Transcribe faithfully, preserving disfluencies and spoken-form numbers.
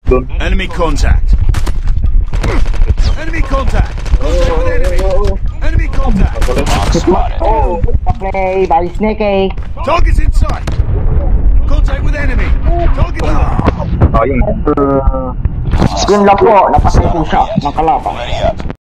Enemy contact. Enemy contact. Contact with enemy. Enemy contact. Mark spotted. Oh, play, very sneaky. Target's in sight. Contact with enemy. Target down. Oh, yun. Yun lang po, napatay po siya ng kalaban. Ready up.